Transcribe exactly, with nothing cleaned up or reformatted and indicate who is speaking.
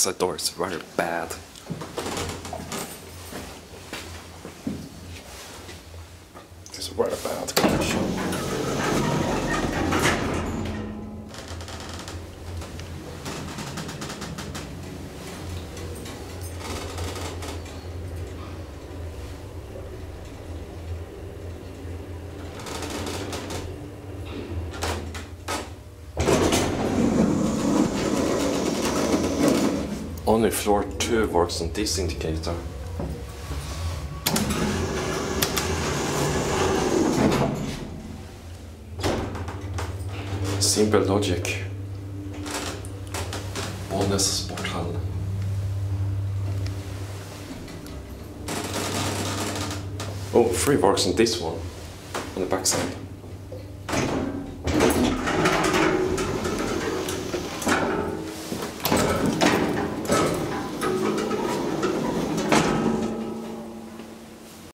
Speaker 1: backside door is rather bad. It's rather bad connection. Only floor two works on this indicator. Simple logic. Bollnäs sporthall. Oh, three works on this one, on the backside.